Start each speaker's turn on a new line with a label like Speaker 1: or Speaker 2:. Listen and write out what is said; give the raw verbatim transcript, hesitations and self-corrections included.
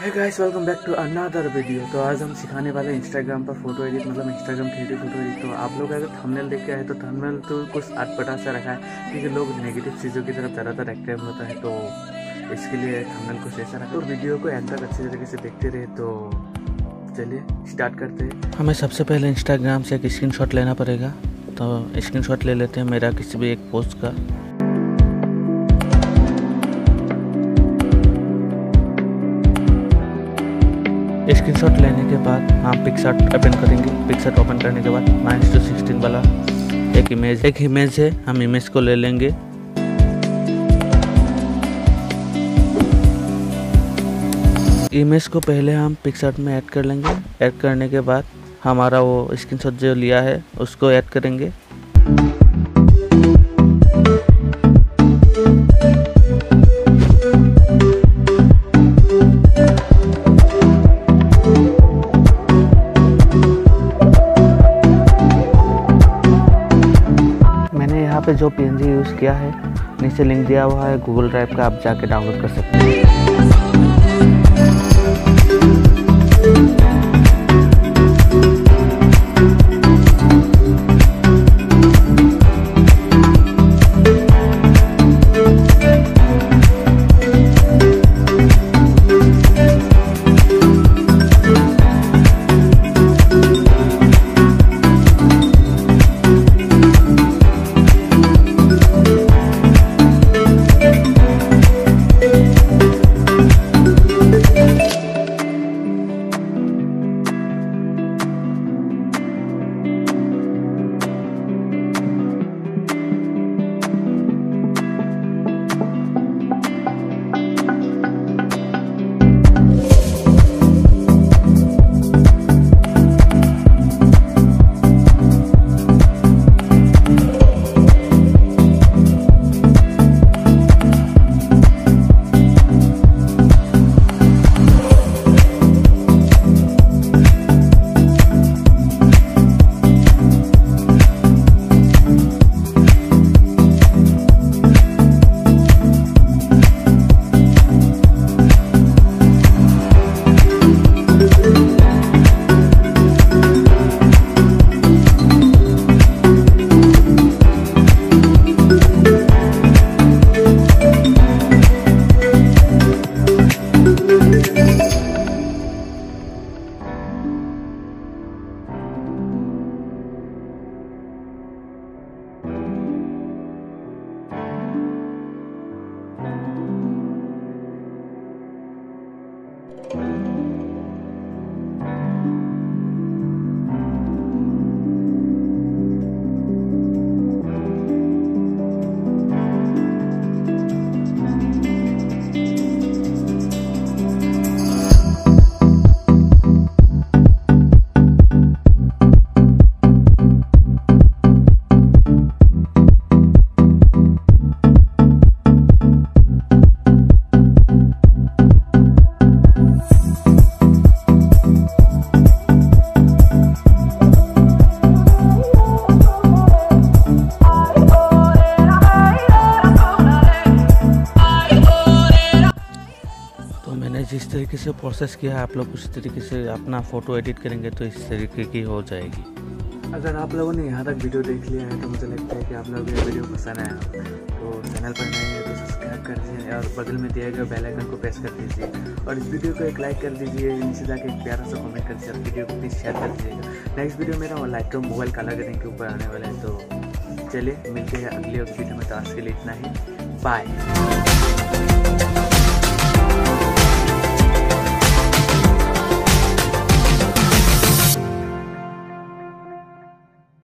Speaker 1: Hey guys, welcome back to another video. तो आज हम सिखाने वाले इंस्टाग्राम पर फोटो एडिट, मतलब इंस्टाग्राम थ्री फोटो एडिट। तो आप लोग अगर थंबनेल देख के आए तो थंबनेल तो कुछ अटपटा सा रखा है क्योंकि लोग नेगेटिव चीज़ों की तरफ ज़्यादातर एक्टिव होता है, तो इसके लिए थंबनेल कुछ ऐसा रखा। तो वीडियो को एंड तक अच्छी तरीके से देखते रहे। तो चलिए स्टार्ट करते हैं।
Speaker 2: हमें सबसे पहले इंस्टाग्राम से एक स्क्रीनशॉट लेना पड़ेगा। तो स्क्रीनशॉट ले लेते हैं मेरा किसी भी एक पोस्ट का। स्क्रीनशॉट लेने के बाद हम पिक्सआर्ट ओपन करेंगे। पिक्सआर्ट ओपन करने के बाद नाइन टू सिक्सटीन वाला एक इमेज एक इमेज है, हम इमेज को ले लेंगे। इमेज को पहले हम पिक्सआर्ट में ऐड कर लेंगे। ऐड करने के बाद हमारा वो स्क्रीनशॉट जो लिया है उसको ऐड करेंगे। यहाँ पे जो पीएनजी यूज़ किया है नीचे लिंक दिया हुआ है गूगल ड्राइव का, आप जाके डाउनलोड कर सकते हैं। जिस तरीके से प्रोसेस किया है आप लोग उस तरीके से अपना फ़ोटो एडिट करेंगे तो इस तरीके की हो जाएगी।
Speaker 1: अगर आप लोगों ने यहाँ तक वीडियो देख लिया है तो मुझे लगता है कि आप लोगों को ये वीडियो पसंद आया। तो चैनल पर नए हैं तो सब्सक्राइब कर दीजिए और बगल में दिए गए बेल आइकन को प्रेस कर दीजिए और इस वीडियो को एक लाइक कर दीजिए। नीचे जाके एक प्यारा सा कमेंट कर दीजिए और वीडियो को प्लीज़ शेयर कर दीजिएगा। नेक्स्ट वीडियो मेरा वो लाइटरूम मोबाइल कलर ग्रेडिंग के ऊपर आने वाला है। तो चलिए मिलते हैं अगली वीडियो में। तो आज के लिए इतना ही, बाय।